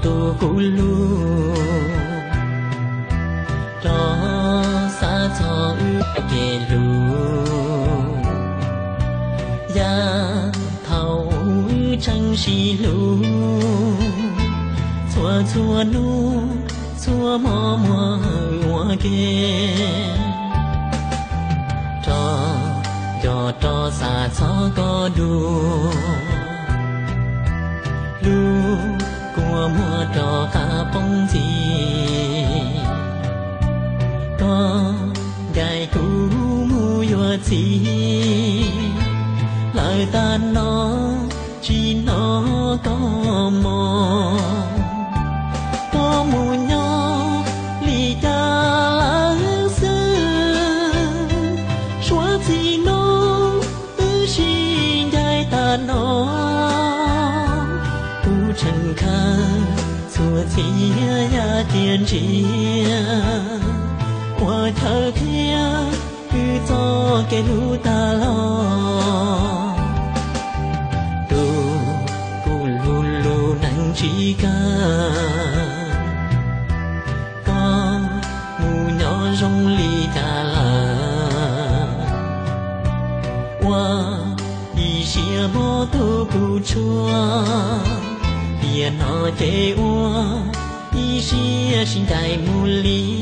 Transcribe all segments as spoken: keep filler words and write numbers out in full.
tu cú lu cho xa cho ư kề lu ya thầu trăng xì lu chua chua nu chua mò mò hoa kề cho cho cho xa cho có đu lu của mùa trò cả bông gì có gai cũ mu yo chi lời ta nó chỉ nó có mò có mù nhỏ lì cha lá sư xóa gì nó ư xin gai ta nó trần ca xua chia ya tiền chia qua thơ kia cứ cho cái lũ ta lo tu cu lu lu nắng chỉ ca có mù nhỏ rong ly ta là qua đi xia bó tu cu chua tiền nó chế ua ý xia xin đại mù lý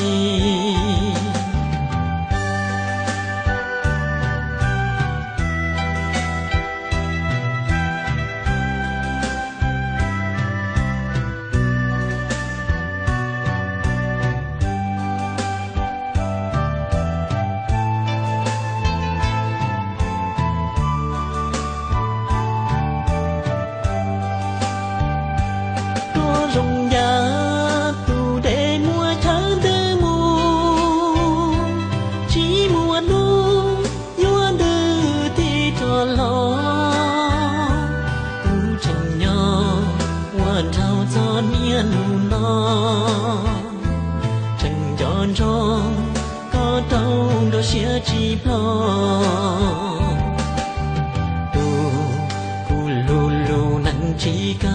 rong ya tu để mua tháng tư mù chỉ mua nu yuan tư thì cho lo tu chẳng nhỏ hoàn thao cho miên nó chẳng tròn tròn có đâu đâu xia chỉ lo tu cu lu lu nắng chỉ ca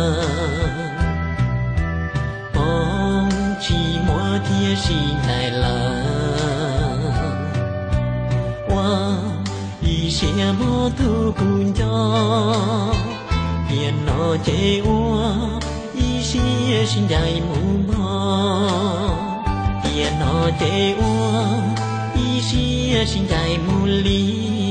chỉ mua tia xin lại là qua đi xe mô thu cùng cho tiền nó chế ua đi xe xin dài mù mò tiền nó chế ua đi xe xin dài mù lý